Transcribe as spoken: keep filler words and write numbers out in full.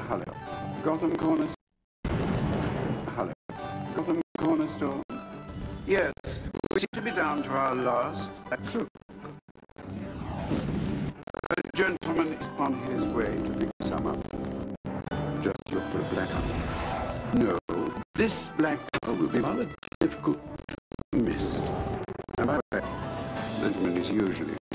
Hello. Gotham Corner. Hello. Gotham Corner Store. Yes, we seem to be down to our last clue. A gentleman is on his way to pick some up. Just look for a black color. No, this black color will be rather difficult to miss. And by the way, gentleman is usually